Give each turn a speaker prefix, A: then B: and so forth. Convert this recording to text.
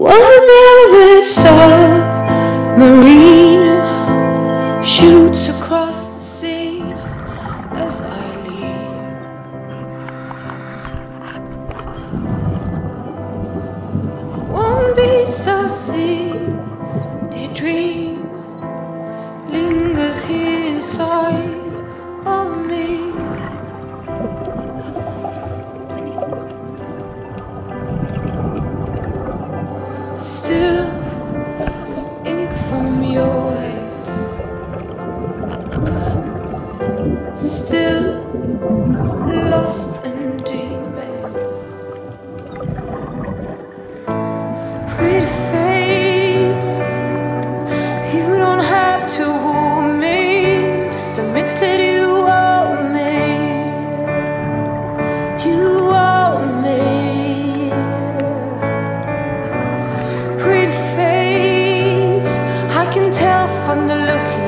A: One velvet submarine shoots across the sea as I leave. One piece of sea dream lingers here inside of me. Still ink from your hair, still lost in dreamers. Pretty face, you don't have to woo me, just admit that you owe me. You owe me. Pretty face, I can tell from the look